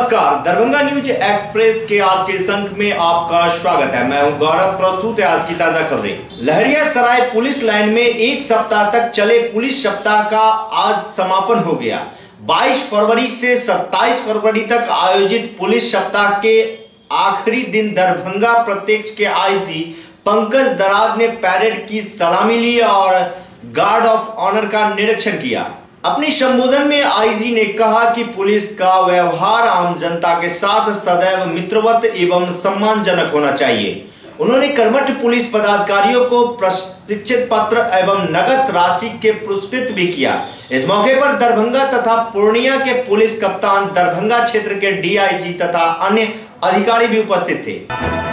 नमस्कार, Darbhanga news express के आज के इस अंक में आपका स्वागत है। मैं हूं गौरव। प्रस्तुत है आज की ताजा खबरें। लहरियासराय पुलिस लाइन में एक सप्ताह तक चले पुलिस सप्ताह का आज समापन हो गया। 22 फरवरी से 27 फरवरी तक आयोजित पुलिस सप्ताह के आखिरी दिन दरभंगा प्रत्यक्ष के आईजी पंकज दराद ने पैरेड की सलामी ली और गार्ड ऑफ ऑनर का निरीक्षण किया। अपनी संबोधन में आईजी ने कहा कि पुलिस का व्यवहार आम जनता के साथ सदैव मित्रवत एवं सम्मानजनक होना चाहिए। उन्होंने कर्मठ पुलिस पदाधिकारियों को प्रशिक्षित पत्र एवं नगद राशि के पुरस्कृत भी किया। इस मौके पर दरभंगा तथा पूर्णिया के पुलिस कप्तान, दरभंगा क्षेत्र के डीआईजी तथा अन्य अधिकारी भी उपस्थित थे।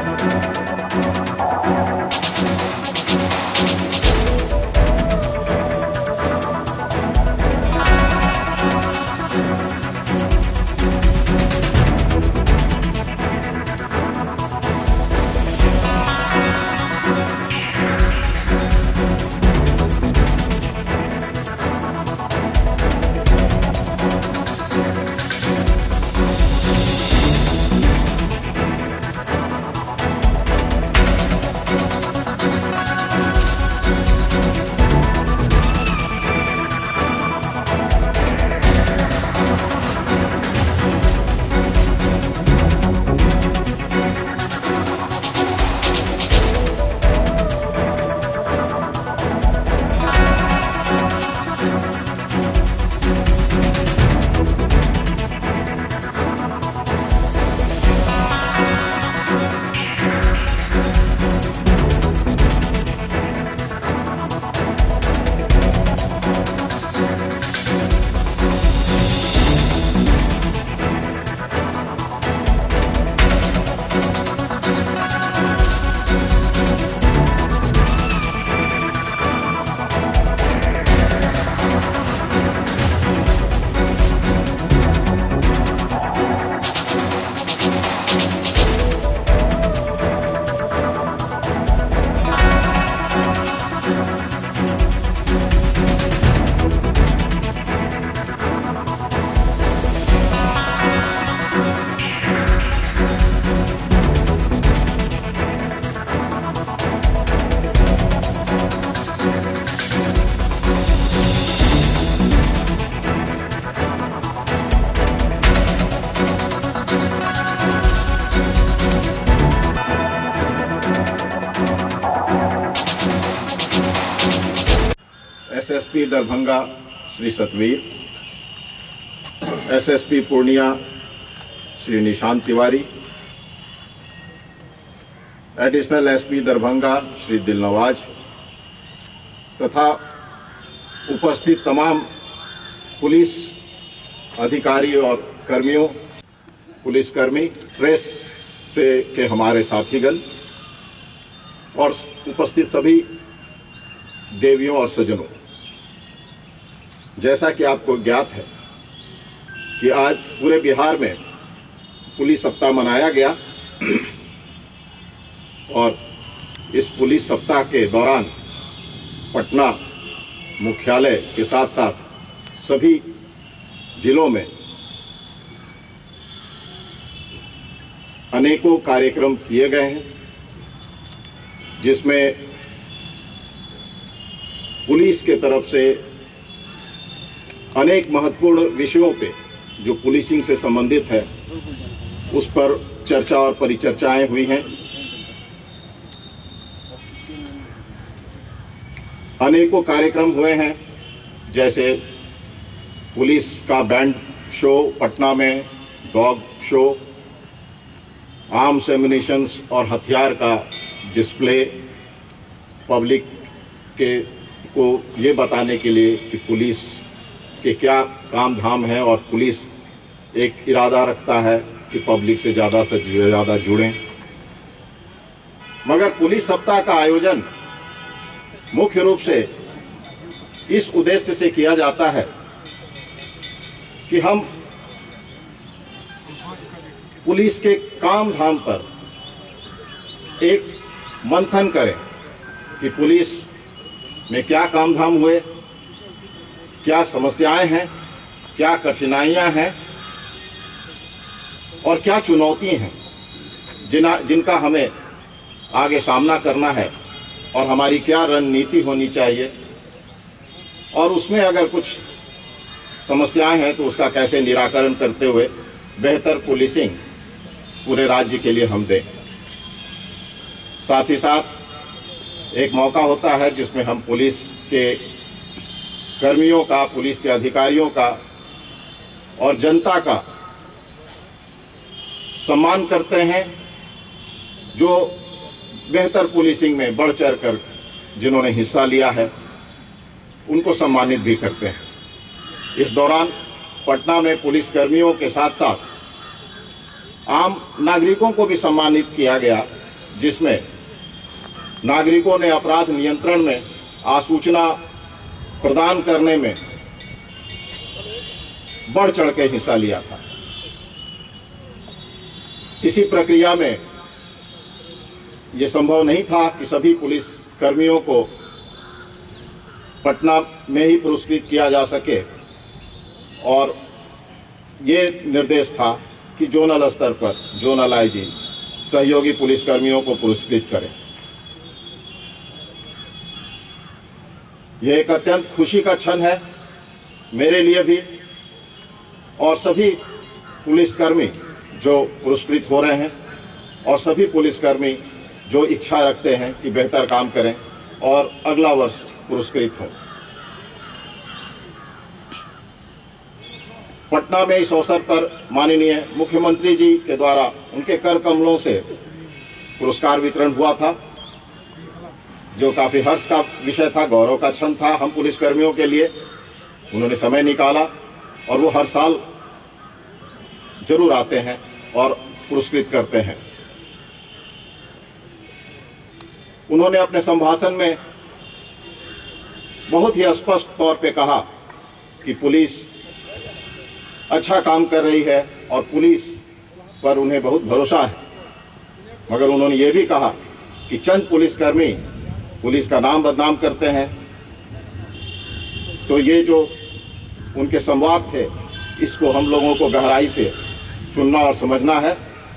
SSP Darbhanga Shri Satveer, SSP Purnia Shri Nishant Tiwari, additional SP Darbhanga Shri Dilnawaz तथा उपस्थित तमाम पुलिस अधिकारी और कर्मियों, पुलिसकर्मी, प्रेस से के हमारे साथीगण और उपस्थित सभी देवियों और सज्जनों, जैसा कि आपको ज्ञात है कि आज पूरे बिहार में पुलिस सप्ताह मनाया गया और इस पुलिस सप्ताह के दौरान पटना मुख्यालय के साथ साथ सभी जिलों में अनेकों कार्यक्रम किए गए हैं, जिसमें पुलिस के तरफ से अनेक महत्वपूर्ण विषयों पे जो पुलिसिंग से संबंधित है उस पर चर्चा और परिचर्चाएं हुई हैं। अनेकों कार्यक्रम हुए हैं, जैसे पुलिस का बैंड शो पटना में, डॉग शो, आर्म्स एम्युनिशंस और हथियार का डिस्प्ले, पब्लिक को ये बताने के लिए कि पुलिस के क्या काम धाम है और पुलिस एक इरादा रखता है कि पब्लिक से ज़्यादा जुड़ें। मगर पुलिस सप्ताह का आयोजन मुख्य रूप से इस उद्देश्य से किया जाता है कि हम पुलिस के काम धाम पर एक मंथन करें कि पुलिस में क्या काम धाम हुए, क्या समस्याएं हैं, क्या कठिनाइयां हैं और क्या चुनौती हैं जिनका हमें आगे सामना करना है और हमारी क्या रणनीति होनी चाहिए, और उसमें अगर कुछ समस्याएं हैं तो उसका कैसे निराकरण करते हुए बेहतर पुलिसिंग पूरे राज्य के लिए हम दें। साथ ही साथ एक मौका होता है जिसमें हम पुलिस के कर्मियों का, पुलिस के अधिकारियों का और जनता का सम्मान करते हैं, जो बेहतर पुलिसिंग में बढ़ चढ़ कर जिन्होंने हिस्सा लिया है उनको सम्मानित भी करते हैं। इस दौरान पटना में पुलिस कर्मियों के साथ साथ आम नागरिकों को भी सम्मानित किया गया, जिसमें नागरिकों ने अपराध नियंत्रण में, आसूचना प्रदान करने में बढ़ चढ़ के हिस्सा लिया था। इसी प्रक्रिया में ये संभव नहीं था कि सभी पुलिस कर्मियों को पटना में ही पुरस्कृत किया जा सके, और ये निर्देश था कि जोनल स्तर पर जोनल आईजी सहयोगी पुलिस कर्मियों को पुरस्कृत करें। यह एक अत्यंत खुशी का क्षण है मेरे लिए भी, और सभी पुलिसकर्मी जो पुरस्कृत हो रहे हैं और सभी पुलिसकर्मी जो इच्छा रखते हैं कि बेहतर काम करें और अगला वर्ष पुरस्कृत हों। पटना में इस अवसर पर माननीय मुख्यमंत्री जी के द्वारा उनके कर कमलों से पुरस्कार वितरण हुआ था, जो काफ़ी हर्ष का विषय था, गौरव का क्षण था हम पुलिसकर्मियों के लिए। उन्होंने समय निकाला और वो हर साल जरूर आते हैं और पुरस्कृत करते हैं। उन्होंने अपने संभाषण में बहुत ही स्पष्ट तौर पे कहा कि पुलिस अच्छा काम कर रही है और पुलिस पर उन्हें बहुत भरोसा है, मगर उन्होंने ये भी कहा कि चंद पुलिसकर्मी पुलिस का नाम बदनाम करते हैं। तो ये जो उनके संवाद थे, इसको हम लोगों को गहराई से सुनना और समझना है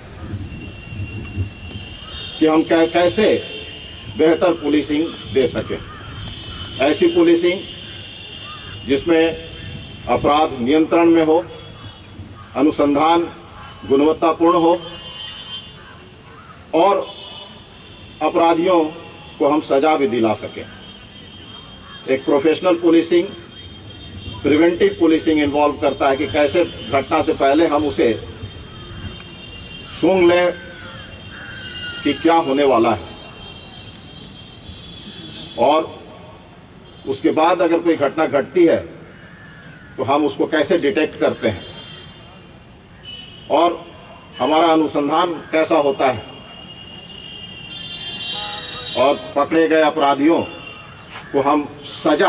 कि हम कैसे बेहतर पुलिसिंग दे सकें। ऐसी पुलिसिंग जिसमें अपराध नियंत्रण में हो, अनुसंधान गुणवत्तापूर्ण हो और अपराधियों को हम सजा भी दिला सकें। एक professional policing, preventive policing involve करता है कि कैसे घटना से पहले हम उसे सूंघ लें कि क्या होने वाला है, और उसके बाद अगर कोई घटना घटती है तो हम उसको कैसे डिटेक्ट करते हैं और हमारा अनुसंधान कैसा होता है, और पकड़े गए अपराधियों को हम सजा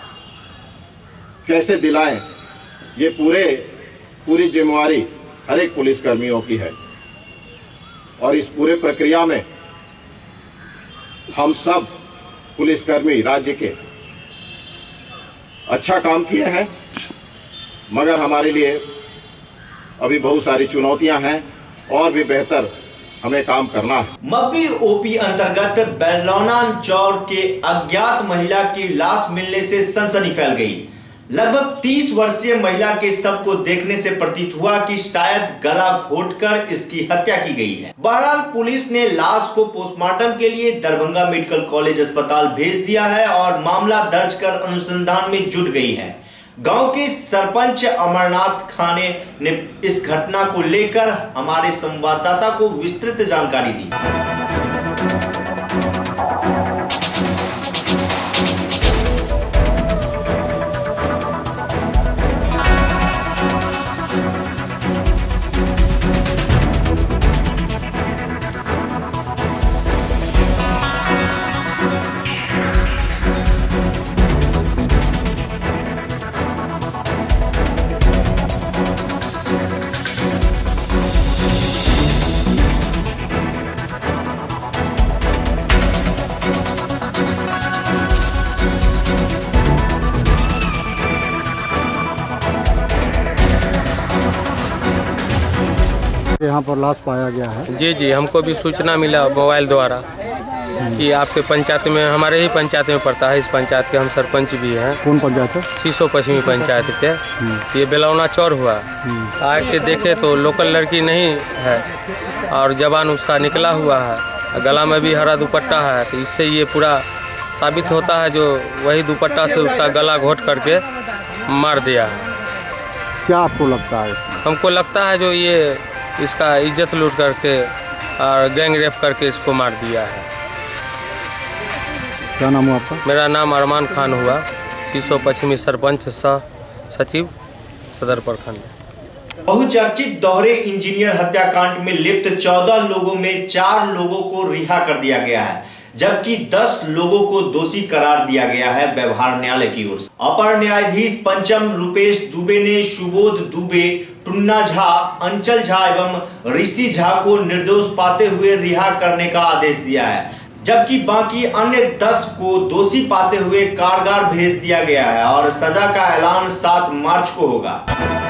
कैसे दिलाएं। ये पूरी जिम्मेवारी हर एक पुलिसकर्मियों की है, और इस पूरे प्रक्रिया में हम सब पुलिसकर्मी राज्य के अच्छा काम किए हैं, मगर हमारे लिए अभी बहुत सारी चुनौतियां हैं और भी बेहतर हमें काम करना है। मब्बी ओपी अंतर्गत बेलौना चौर के अज्ञात महिला की लाश मिलने से सनसनी फैल गई। लगभग 30 वर्षीय महिला के शव को देखने से प्रतीत हुआ कि शायद गला घोटकर इसकी हत्या की गई है। बहरहाल पुलिस ने लाश को पोस्टमार्टम के लिए दरभंगा मेडिकल कॉलेज अस्पताल भेज दिया है और मामला दर्ज कर अनुसंधान में जुट गई है। गांव के सरपंच अमरनाथ खाने ने इस घटना को लेकर हमारे संवाददाता को विस्तृत जानकारी दी। यहाँ पर लाश पाया गया है। जी जी, हमको भी सूचना मिला मोबाइल द्वारा कि आपके पंचायत में, हमारे ही पंचायत में पड़ता है, इस पंचायत के हम सरपंच भी हैं। कौन पंचायत है? सीसो पश्चिमी पंचायत के। ये बेलौना चौर हुआ। आके देखे तो लोकल लड़की नहीं है और जवान उसका निकला हुआ है, गला में भी हरा दुपट्टा है। तो इससे ये पूरा साबित होता है जो वही दुपट्टा से उसका गला घोट करके मार दिया है। क्या आपको लगता है? हमको लगता है जो ये इसका इज्जत लूट करके और गैंग रेप करके इसको मार दिया है। क्या नाम हुआ आपका? मेरा नाम अरमान खान हुआ, सीसो पश्चिमी सरपंच सह सचिव सदर प्रखंड। बहुचर्चित दोहरे इंजीनियर हत्याकांड में लिप्त 14 लोगों में 4 लोगों को रिहा कर दिया गया है, जबकि 10 लोगों को दोषी करार दिया गया है व्यवहार न्यायालय की ओर से। अपर न्यायाधीश पंचम रूपेश दुबे ने सुबोध दुबे, टुन्ना झा, अंचल झा एवं ऋषि झा को निर्दोष पाते हुए रिहा करने का आदेश दिया है, जबकि बाकी अन्य 10 को दोषी पाते हुए कारागार भेज दिया गया है और सजा का ऐलान 7 मार्च को होगा।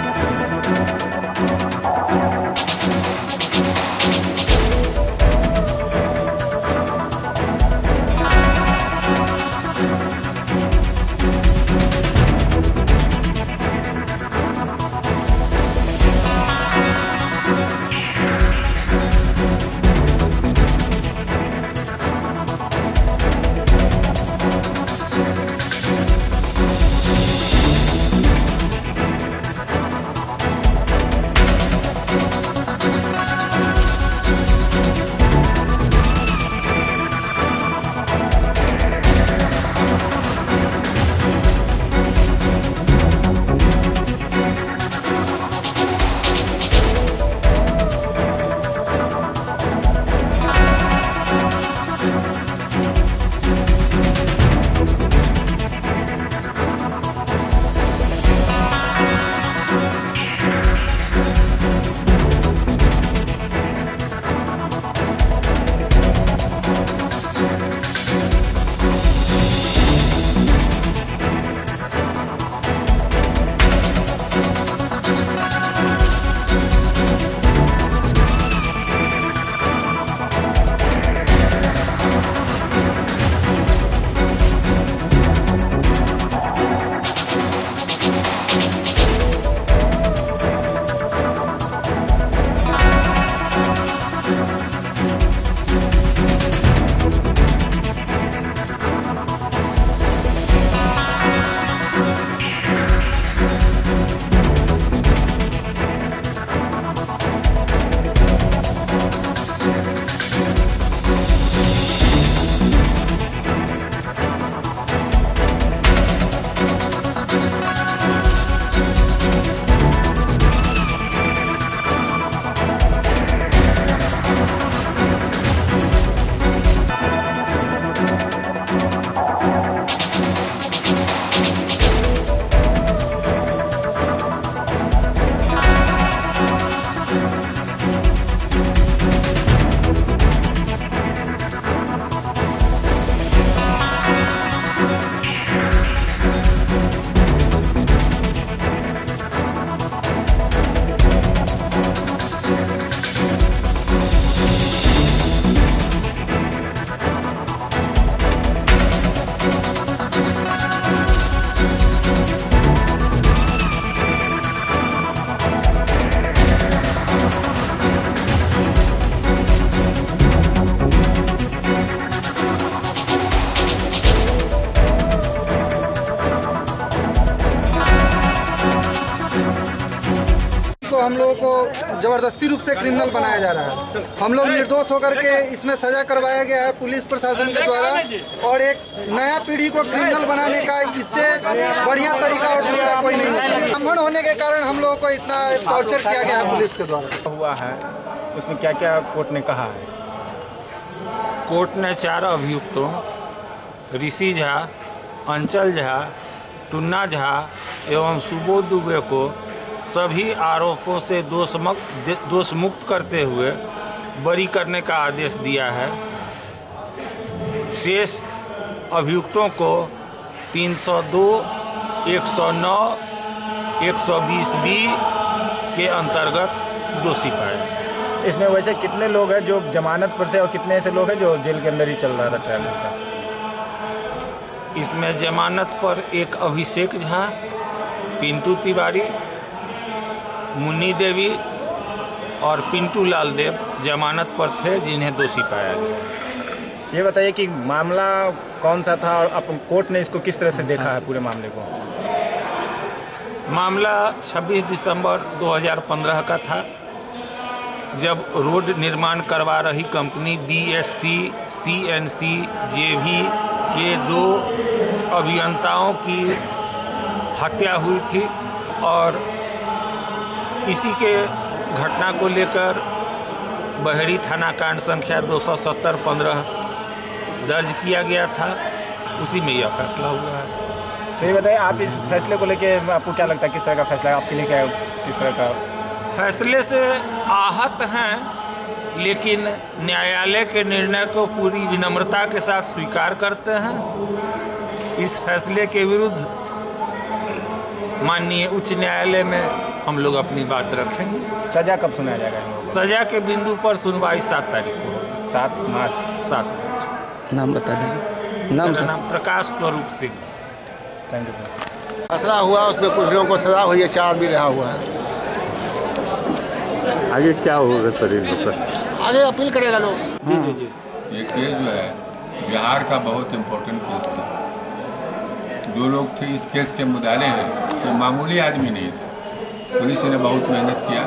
हम लोगों को जबरदस्ती रूप से क्रिमिनल बनाया जा रहा है। हम लोग निर्दोष होकर के इसमें सजा करवाया गया है पुलिस प्रशासन के द्वारा, और एक नया पीढ़ी को क्रिमिनल बनाने का इससे बढ़िया तरीका और दूसरा कोई नहीं है। ब्राह्मण होने के कारण हम लोगों को इतना टॉर्चर किया गया है पुलिस के द्वारा। हुआ है उसमें क्या क्या कोर्ट ने कहा है? कोर्ट ने 4 अभियुक्तों ऋषि झा, अंचल झा, टुन्ना झा एवं सुबोध दुबे को सभी आरोपों से दोष मुक्त करते हुए बरी करने का आदेश दिया है। शेष अभियुक्तों को 302, 109, 120B के अंतर्गत दोषी पाया। इसमें वैसे कितने लोग हैं जो जमानत पर थे और कितने ऐसे लोग हैं जो जेल के अंदर ही चल रहा था ट्रायल का? इसमें जमानत पर एक अभिषेक झा, पिंटू तिवारी, मुन्नी देवी और पिंटू लाल देव जमानत पर थे, जिन्हें दोषी पाया गया। ये बताइए कि मामला कौन सा था और अब कोर्ट ने इसको किस तरह से देखा है पूरे मामले को? मामला 26 दिसंबर 2015 का था, जब रोड निर्माण करवा रही कंपनी BSC CNC JV के 2 अभियंताओं की हत्या हुई थी और इसी के घटना को लेकर बहरी थाना कांड संख्या 270-15 दर्ज किया गया था। उसी में यह फैसला हुआ है। तो ये बताइए, आप इस फैसले को लेके आपको क्या लगता है, किस तरह का फैसला है आपके लिए? क्या किस तरह का फैसले से आहत हैं, लेकिन न्यायालय के निर्णय को पूरी विनम्रता के साथ स्वीकार करते हैं। इस फैसले के विरुद्ध माननीय उच्च न्यायालय में हम लोग अपनी बात रखेंगे। सजा कब सुनाया जाएगा? सजा के बिंदु पर सुनवाई 7 तारीख को होगी। 7 मार्च। नाम बता दीजिए। नाम मेरा नाम प्रकाश स्वरूप सिंह। Thank you. खतरा हुआ, उसमें कुछ लोगों को सजा हुई है, 4 भी रहा हुआ है। आगे क्या होगा सर? आगे अपील करेगा लोग। ये केस जो है बिहार का बहुत इम्पोर्टेंट केस था। जो लोग थे इस केस के मुद्दाले हैं तो मामूली आदमी नहीं थे। पुलिस ने बहुत मेहनत किया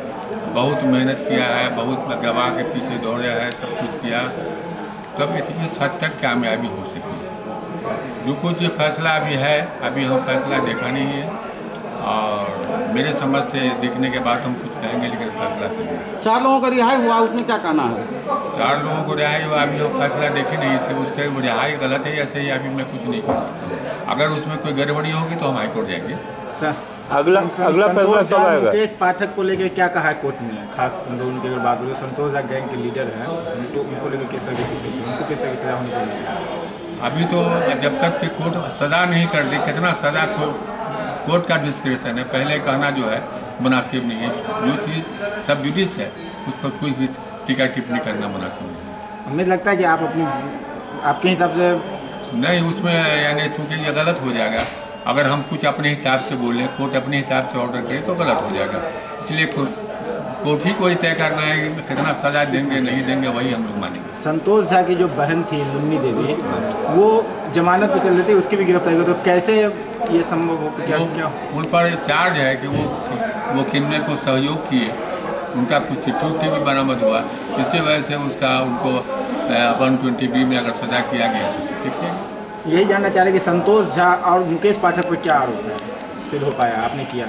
है, बहुत गवाह के पीछे दौड़े हैं, सब कुछ किया, तब इतनी हद तक कामयाबी हो सकी। जो कुछ ये फैसला अभी है, अभी हम फैसला देखा नहीं है और मेरे समझ से देखने के बाद हम कुछ कहेंगे, लेकिन फैसला सही है। 4 लोगों का रिहाई हुआ, उसमें क्या कहना है? 4 लोगों को रिहाई हुआ, अभी हम फैसला देखे नहीं से उसके रिहाई गलत है या सही, अभी मैं कुछ नहीं कर सकता। अगर उसमें कोई गड़बड़ी होगी तो हम हाईकोर्ट जाएंगे। अगला फैसला कब आएगा? मुकेश पाठक को लेकर क्या कहा है कोर्ट ने? खास उनकी अगर बात करें, संतोष झा गैंग के लीडर हैं, उनको लेकर किस तरह की सजा होनी चाहिए? अभी तो जब तक कि कोर्ट सजा नहीं कर दी, कितना सजा कोर्ट का डिस्क्रिप्शन है, पहले कहना जो है मुनासिब नहीं है। जो चीज़ सब जुडिस है उस पर कोई भी टीका टिप्पणी करना मुनासिब नहीं है। हमें लगता है कि आप आपके हिसाब से नहीं, उसमें यानी चूँकि ये गलत हो जाएगा। अगर हम कुछ अपने हिसाब से बोलें, कोर्ट अपने हिसाब से ऑर्डर करे तो गलत हो जाएगा। इसलिए कोर्ट ही को ही तय करना है कि कितना सजा देंगे नहीं देंगे, वही हम लोग मानेंगे। संतोष झा की जो बहन थी मुन्नी देवी, वो जमानत पे चल रही थी, उसकी भी गिरफ्तारी हुई, तो कैसे ये संभव हो? क्या उन पर चार्ज है कि वो किन्ने को सहयोग किए, उनका कुछ चिट्ठी भी बरामद हुआ, इसी वजह से उनको 120B में अगर सजा किया गया तो ठीक है। यही जानना चाह रहे कि संतोष झा और मुकेश पाठक पर क्या आरोप है, सिद्ध हो पाया आपने किया?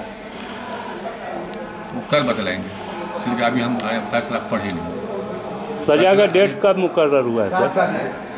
कल बतलाएंगे, इसलिए अभी हम फैसला पढ़ ही नहीं। सजा का डेट कब मुकर्रर हुआ है सर?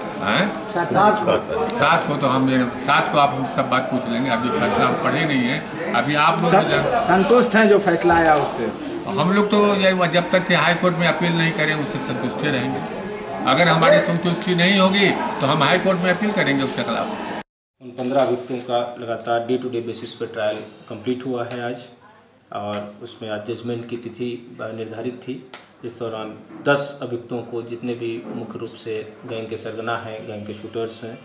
7 को तो हम 7 को आप सब बात पूछ लेंगे, अभी फैसला हम पढ़े नहीं है। अभी आप लोग संतुष्ट हैं जो फैसला आया उससे? हम लोग तो जब तक कि हाई कोर्ट में अपील नहीं करें उससे संतुष्ट रहेंगे। अगर हमारी संतुष्टि नहीं होगी तो हम हाई कोर्ट में अपील करेंगे उसके खिलाफ। उन 15 अभियुक्तों का लगातार डे टू डे बेसिस पर ट्रायल कंप्लीट हुआ है आज, और उसमें आज जजमेंट की तिथि निर्धारित थी। इस दौरान 10 अभियुक्तों को, जितने भी मुख्य रूप से गैंग के सरगना हैं, गैंग के शूटर्स हैं,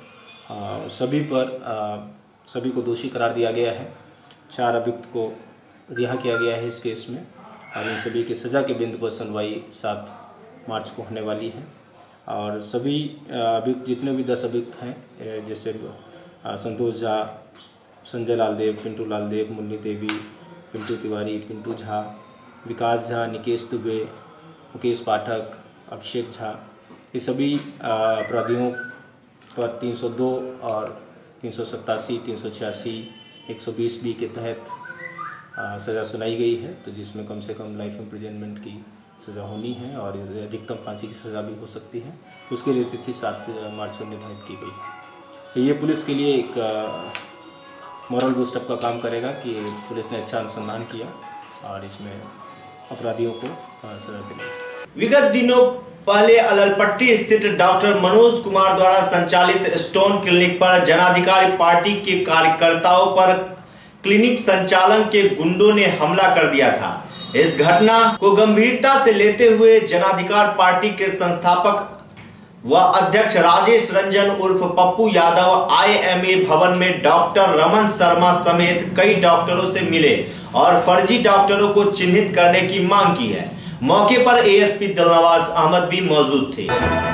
सभी को दोषी करार दिया गया है। 4 अभियुक्त को रिहा किया गया है इस केस में, और इन सभी की सज़ा के बिंदु पर सुनवाई 7 मार्च को होने वाली है। और सभी अभियुक्त, जितने भी 10 अभियुक्त हैं, जैसे संतोष झा, संजय लाल देव, पिंटू लाल देव, मुन्नी देवी, पिंटू तिवारी, पिंटू झा, विकास झा, निकेश दुबे, मुकेश पाठक, अभिषेक झा, ये सभी अपराधियों पर 302 और 387, 386, 120B के तहत सज़ा सुनाई गई है, तो जिसमें कम से कम लाइफ इम्प्रिजनमेंट की सज़ा होनी है और अधिकतम फांसी की सज़ा भी हो सकती है। उसके लिए तिथि 7 मार्च को निर्धारित की गई है। तो ये पुलिस के लिए एक मॉरल बूस्टअप का काम करेगा कि पुलिस ने अच्छा अनुसंधान किया और इसमें अपराधियों को सजा दिलाई। विगत दिनों पहले अललपट्टी स्थित डॉक्टर मनोज कुमार द्वारा संचालित स्टोन क्लिनिक पर जनाधिकारी पार्टी के कार्यकर्ताओं पर क्लिनिक संचालन के गुंडों ने हमला कर दिया था, इस घटना को गंभीरता से लेते हुए जनाधिकार पार्टी के संस्थापक व अध्यक्ष राजेश रंजन उर्फ पप्पू यादव IMA भवन में डॉक्टर रमन शर्मा समेत कई डॉक्टरों से मिले और फर्जी डॉक्टरों को चिन्हित करने की मांग की है। मौके पर ASP दिलनवाज अहमद भी मौजूद थे।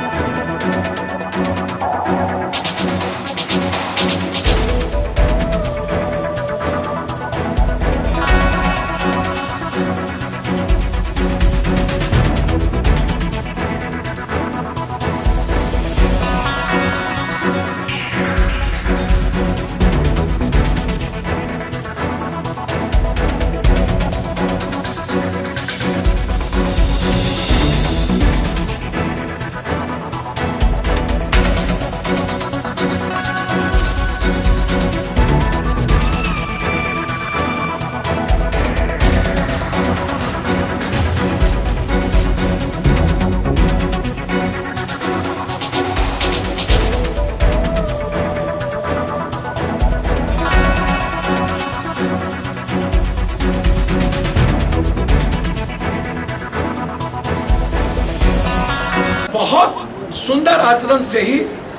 बहुत सुंदर आचरण से ही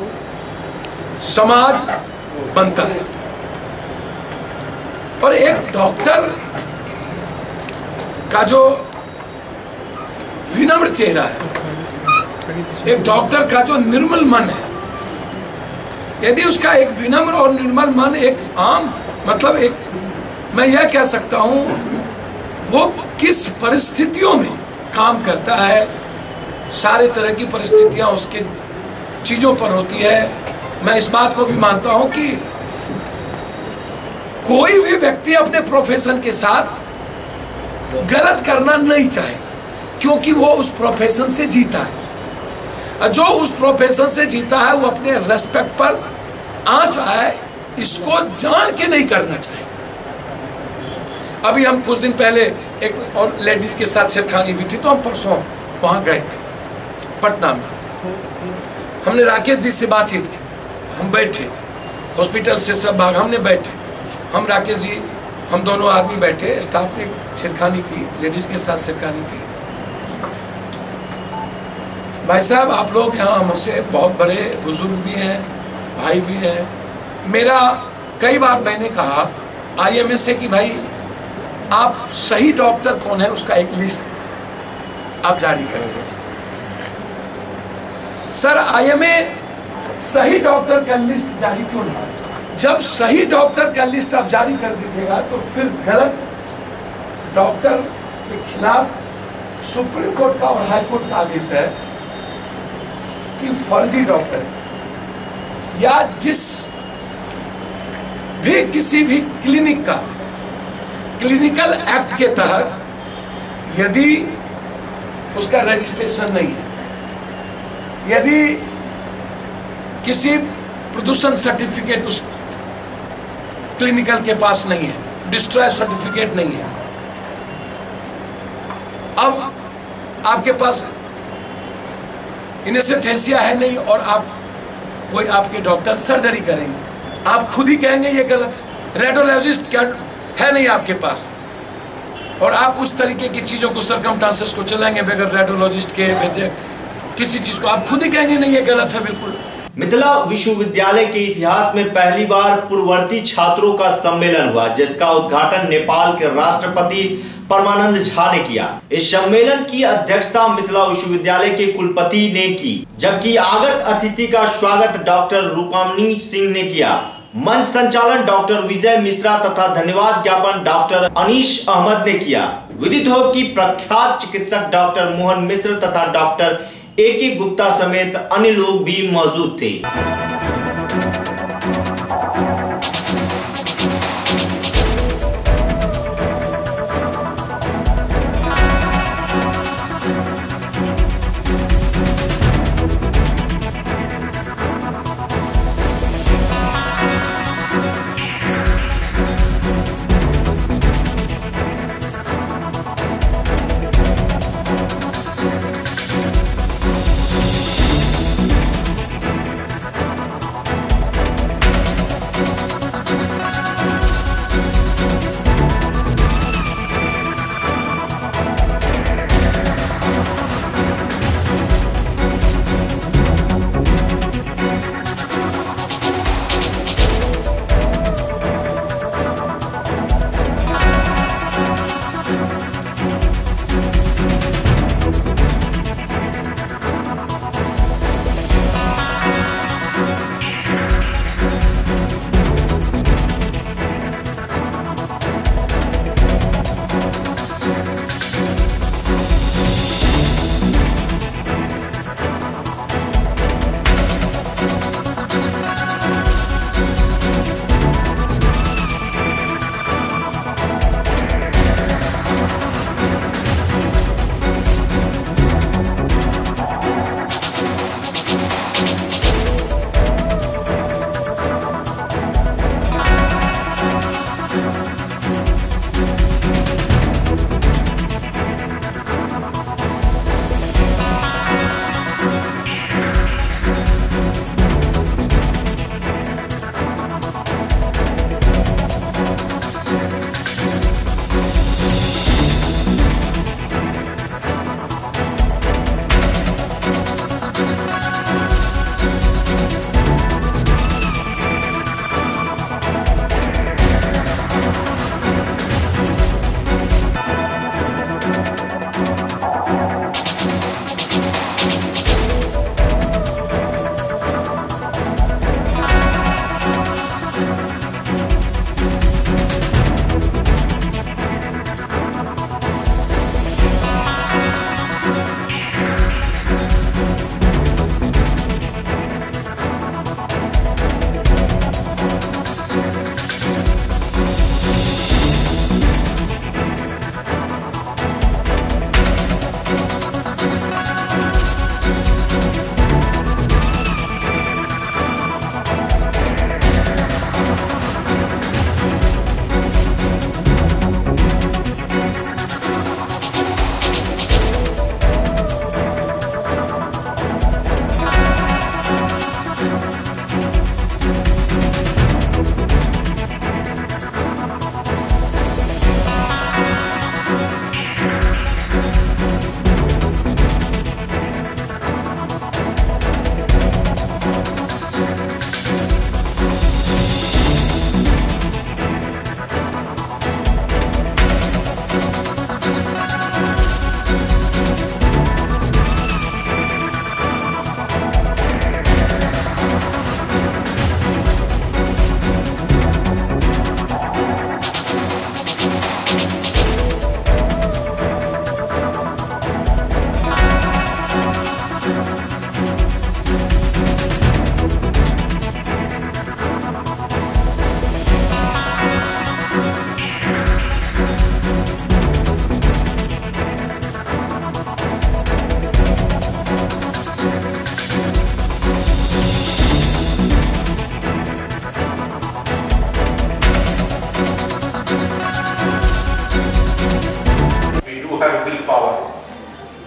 समाज बनता है। और एक डॉक्टर का जो विनम्र चेहरा है, एक डॉक्टर का जो निर्मल मन है, यदि उसका एक विनम्र और निर्मल मन एक आम मतलब एक मैं यह कह सकता हूं वो किस परिस्थितियों में काम करता है, सारे तरह की परिस्थितियां उसके चीजों पर होती है। मैं इस बात को भी मानता हूं कि कोई भी व्यक्ति अपने प्रोफेशन के साथ गलत करना नहीं चाहेगा, क्योंकि वो उस प्रोफेशन से जीता है। जो उस प्रोफेशन से जीता है वो अपने रेस्पेक्ट पर आंच आए इसको जान के नहीं करना चाहिए। अभी हम कुछ दिन पहले एक और लेडीज के साथ छेड़खानी भी थी, तो हम परसों वहां गए थे पटना में। हमने राकेश जी से बातचीत की, हम बैठे हॉस्पिटल से सब भाग हमने बैठे, हम राकेश जी हम दोनों आदमी बैठे, स्टाफ ने छेड़खानी की, लेडीज के साथ छेड़खानी की। भाई साहब आप लोग यहाँ हमसे बहुत बड़े बुजुर्ग भी हैं, भाई भी हैं। मेरा कई बार मैंने कहा IMA से कि भाई आप सही डॉक्टर कौन है उसका एक लिस्ट आप जारी करेंगे। सर IMA सही डॉक्टर का लिस्ट जारी क्यों नहीं? जब सही डॉक्टर का लिस्ट आप जारी कर दीजिएगा तो फिर गलत डॉक्टर के खिलाफ सुप्रीम कोर्ट का और हाई कोर्ट का आदेश है कि फर्जी डॉक्टर या जिस भी किसी भी क्लिनिक का क्लिनिकल एक्ट के तहत यदि उसका रजिस्ट्रेशन नहीं है, यदि किसी प्रदूषण सर्टिफिकेट उस क्लिनिकल के पास नहीं है, डिस्ट्रॉय सर्टिफिकेट नहीं है, अब आपके पास इनेस्थेसिया है नहीं और आप कोई आपके डॉक्टर सर्जरी करेंगे, आप खुद ही कहेंगे ये गलत है। रेडियोलॉजिस्ट क्या है नहीं आपके पास और आप उस तरीके की चीजों को सर्कमस्टांसेस को चलाएंगे बगैर रेडियोलॉजिस्ट के भेजे किसी चीज को, आप खुद ही कहेंगे नहीं ये गलत है बिल्कुल। मिथिला विश्वविद्यालय के इतिहास में पहली बार पूर्ववर्ती छात्रों का सम्मेलन हुआ, जिसका उद्घाटन नेपाल के राष्ट्रपति परमानंद झा ने किया। इस सम्मेलन की अध्यक्षता मिथिला विश्वविद्यालय के कुलपति ने की, जबकि आगत अतिथि का स्वागत डॉक्टर रूपामणी सिंह ने किया। मंच संचालन डॉक्टर विजय मिश्रा तथा धन्यवाद ज्ञापन डॉक्टर अनीश अहमद ने किया। विदित हो कि प्रख्यात चिकित्सक डॉक्टर मोहन मिश्र तथा डॉक्टर AK गुप्ता समेत अन्य लोग भी मौजूद थे।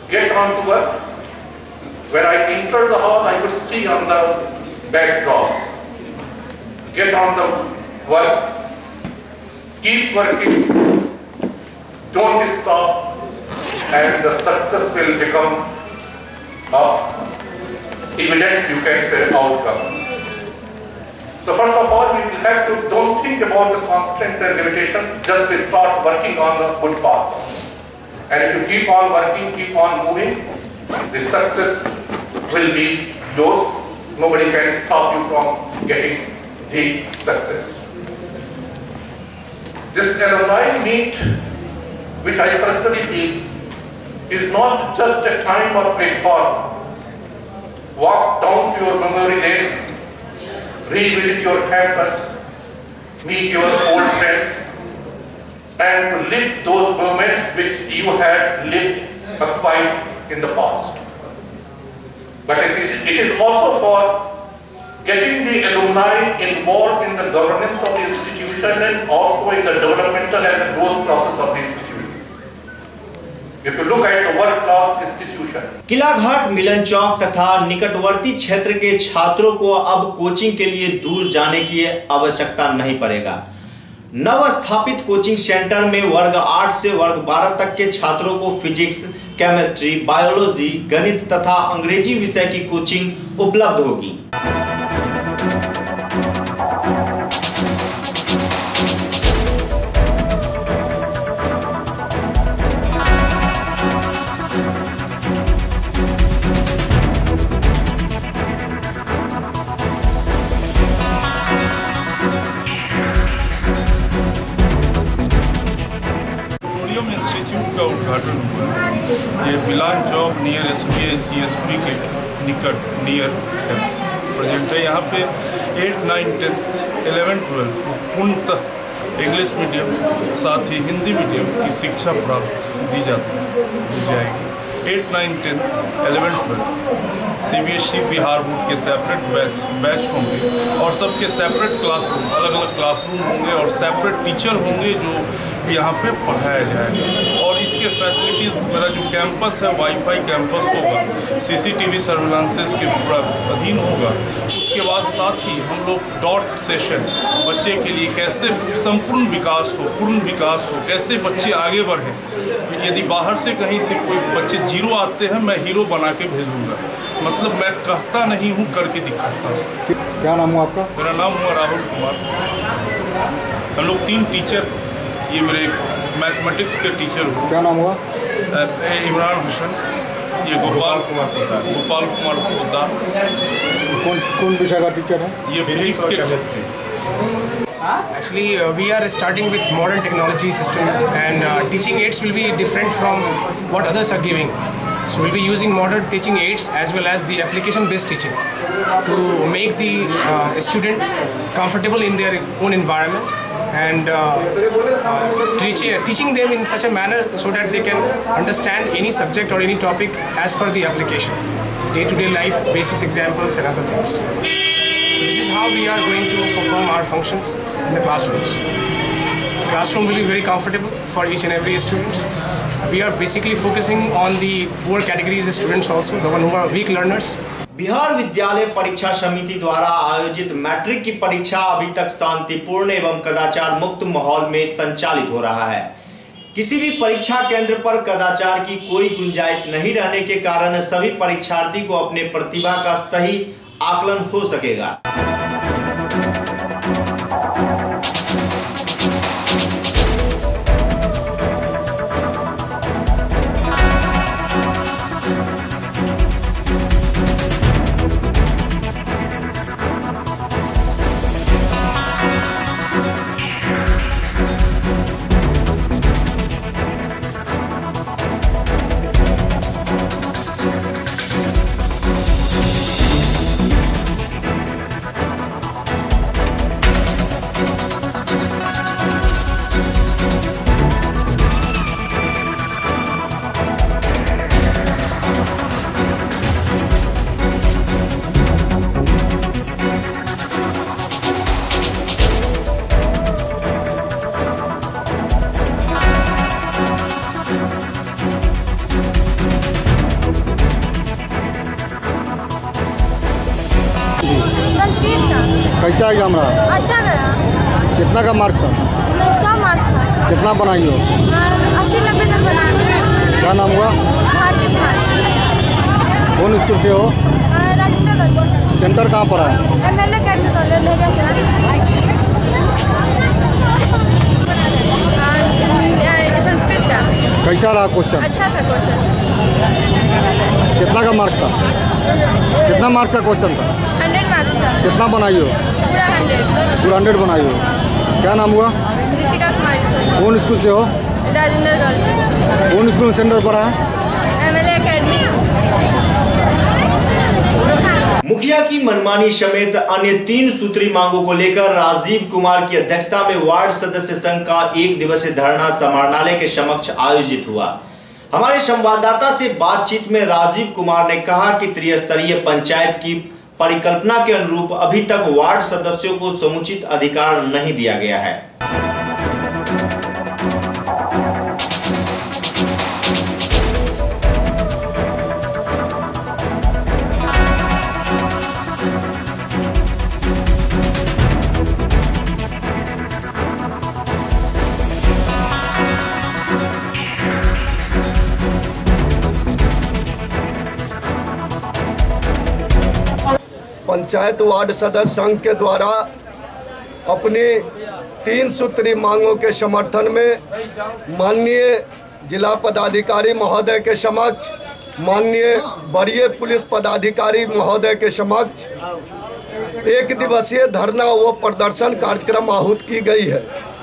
get on to work. When I entered the hall, I could see on the backdrop, get on the work, keep working, don't stop, and the success will become evident, you can say, outcome. So first of all, we will have to, don't think about the constraint and limitation, just start working on the good path. And if you keep on working, keep on moving, the success will be yours. Nobody can stop you from getting the success. This alumni meet, which I personally feel, is not just a time or platform. Walk down to your memory lane, revisit your campus, meet your old friends, and live those moments which you had lived quite in the past. But it is also for getting the alumni involved in the governance of the institution and also in the developmental and the growth process of the institution. If you look at the world-class institution, Kilaghat, मिलन चौक तथा निकटवर्ती क्षेत्र के छात्रों को अब coaching के लिए दूर जाने की आवश्यकता नहीं पड़ेगा। नव स्थापित कोचिंग सेंटर में वर्ग 8 से वर्ग 12 तक के छात्रों को फिजिक्स, केमिस्ट्री, बायोलॉजी, गणित तथा अंग्रेजी विषय की कोचिंग उपलब्ध होगी। का उद्घाटन हुआ है। ये मिलान चौक नियर SBI CSP के निकट नियर है, प्रेजेंट है। यहाँ पे 8, 9, 10, 11, 12 पूर्णतः इंग्लिश मीडियम साथ ही हिंदी मीडियम की शिक्षा प्राप्त दी जाएगी। 8, 9, 10, 11, 12 CBSE बिहार बोर्ड के सेपरेट बैच होंगे और सबके सेपरेट क्लासरूम, अलग अलग क्लासरूम होंगे और सेपरेट टीचर होंगे जो यहाँ पे पढ़ाया जाएगा। और इसके फैसिलिटीज़, मेरा जो कैंपस है वाईफाई कैंपस होगा, CCTV सर्विलांसेस के पूरा अधीन होगा। उसके बाद साथ ही हम लोग डॉट सेशन बच्चे के लिए कैसे संपूर्ण विकास हो, पूर्ण विकास हो, कैसे बच्चे आगे बढ़ें। यदि बाहर से कहीं से कोई बच्चे जीरो आते हैं, मैं हीरो बना के भेजूँगा। मतलब मैं कहता नहीं हूँ, करके दिखाता हूँ। क्या नाम हुआ आपका? मेरा नाम हुआ राहुल कुमार। हम लोग 3 टीचर, ये मेरे मैथमेटिक्स के टीचर हुए। क्या नाम हुआ? इमरान हसन, ये गोपाल कुमार पोद्दार। कौन विषय का टीचर है? ये फिजिक्स के chemistry. Actually, we are starting with modern technology system, and teaching aids will be different from what others are giving. So we'll be using modern teaching aids as well as the application-based teaching to make the student comfortable in their own environment and teaching them in such a manner so that they can understand any subject or any topic as per the application, day-to-day life, basis examples and other things. So this is how we are going to perform our functions in the classrooms. The classroom will be very comfortable for each and every student. We are basically focusing on the poor categories of students also, the one who are weak learners. Bihar विद्यालय परीक्षा समिति द्वारा आयोजित matric की परीक्षा अभी तक शांतिपूर्ण एवं कदाचार मुक्त माहौल में संचालित हो रहा है। किसी भी परीक्षा केंद्र पर कदाचार की कोई गुंजाइश नहीं रहने के कारण सभी परीक्षार्थी को अपने प्रतिभा का सही आकलन हो सकेगा। कैसा एग्जाम रहा? अच्छा गया। कितना का मार्क्स था? 100 मार्क्स था। कितना बनाई हो? 80-90 तक बनाया। क्या नाम हुआ? भारती खान। कौन स्कूल से हो? राजेंद्रगंज। सेंटर कहाँ पड़ा है? MLA academy college Laheria Sarai. Sanskrit का। कैसा रहा क्वेश्चन? अच्छा था क्वेश्चन। कितना का मार्क्स था? कितना मार्क्स का क्वेश्चन था? 100 मार्क्स था। कितना बनाई हो? पूरा 100। पूरा 100 बनाई हो। क्या नाम हुआ? रितिका कुमारी सर। कौन स्कूल से हो? राजेंद्रगंज। कौन स्कूल में सेंटर पड़ा है? MLA academy. मुखिया की मनमानी समेत अन्य 3 सूत्री मांगों को लेकर राजीव कुमार की अध्यक्षता में वार्ड सदस्य संघ का 1 दिवसीय धरना समाहरणालय के समक्ष आयोजित हुआ। हमारे संवाददाता से बातचीत में राजीव कुमार ने कहा कि त्रिस्तरीय पंचायत की परिकल्पना के अनुरूप अभी तक वार्ड सदस्यों को समुचित अधिकार नहीं दिया गया है। पंचायत वार्ड सदस्य संघ के द्वारा अपनी 3 सूत्री मांगों के समर्थन में माननीय जिला पदाधिकारी महोदय के समक्ष, माननीय वरीय पुलिस पदाधिकारी महोदय के समक्ष 1 दिवसीय धरना व प्रदर्शन कार्यक्रम आहूत की गई है।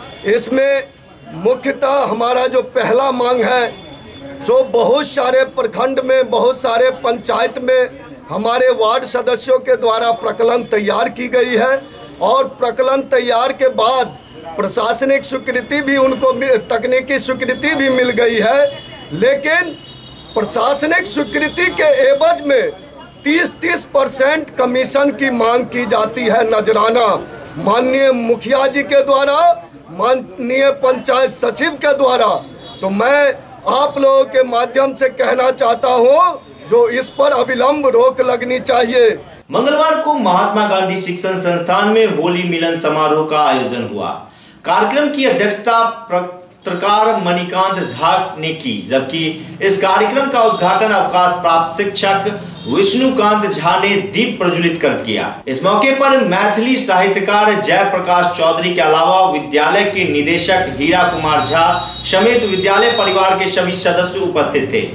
इसमें मुख्यतः हमारा जो पहला मांग है, जो बहुत सारे प्रखंड में, बहुत सारे पंचायत में हमारे वार्ड सदस्यों के द्वारा प्रकलन तैयार की गई है और प्रकलन तैयार के बाद प्रशासनिक स्वीकृति भी उनको, तकनीकी स्वीकृति भी मिल गई है, लेकिन प्रशासनिक स्वीकृति के एवज में 30% कमीशन की मांग की जाती है नजराना, माननीय मुखिया जी के द्वारा, माननीय पंचायत सचिव के द्वारा। तो मैं आप लोगों के माध्यम से कहना चाहता हूँ, जो इस पर अविलंब रोक लगनी चाहिए। मंगलवार को महात्मा गांधी शिक्षण संस्थान में होली मिलन समारोह का आयोजन हुआ। कार्यक्रम की अध्यक्षता पत्रकार मणिकांत झा ने की, जबकि इस कार्यक्रम का उद्घाटन अवकाश प्राप्त शिक्षक विष्णुकांत झा ने दीप प्रज्वलित कर किया। इस मौके पर मैथिली साहित्यकार जयप्रकाश चौधरी के अलावा विद्यालय के निदेशक हीरा कुमार झा समेत विद्यालय परिवार के सभी सदस्य उपस्थित थे।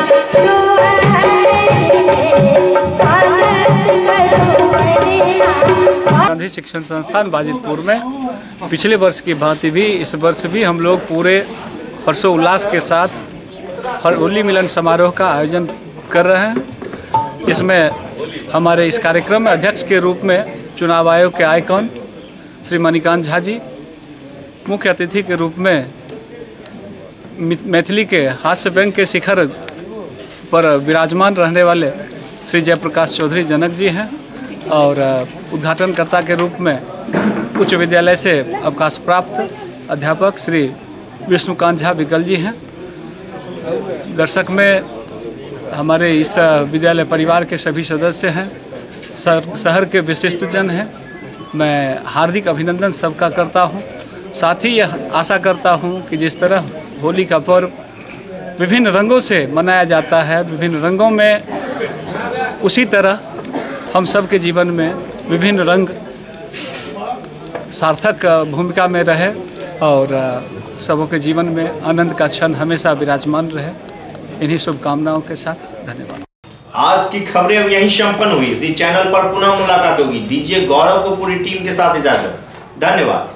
स्वागत करो गांधी शिक्षण संस्थान बाजितपुर में पिछले वर्ष की भांति भी इस वर्ष भी हम लोग पूरे हर्षोल्लास के साथ होली मिलन समारोह का आयोजन कर रहे हैं। इसमें हमारे इस कार्यक्रम में अध्यक्ष के रूप में चुनाव आयोग के आइकॉन श्री मणिकांत झा जी, मुख्य अतिथि के रूप में मैथिली के हास्य व्यंग के शिखर पर विराजमान रहने वाले श्री जयप्रकाश चौधरी जनक जी हैं और उद्घाटनकर्ता के रूप में उच्च विद्यालय से अवकाश प्राप्त अध्यापक श्री विष्णुकांत झा विकल जी हैं। दर्शक में हमारे इस विद्यालय परिवार के सभी सदस्य हैं, शहर के विशिष्ट जन हैं। मैं हार्दिक अभिनंदन सबका करता हूं। साथ ही यह आशा करता हूं कि जिस तरह होली का पर्व विभिन्न रंगों से मनाया जाता है, विभिन्न रंगों में उसी तरह हम सब के जीवन में विभिन्न रंग सार्थक भूमिका में रहे और सबों के जीवन में आनंद का क्षण हमेशा विराजमान रहे। इन्हीं शुभकामनाओं के साथ धन्यवाद। आज की खबरें अब यहीं संपन्न हुई। इसी चैनल पर पुनः मुलाकात होगी। दीजिए गौरव को पूरी टीम के साथ इजाजत। धन्यवाद।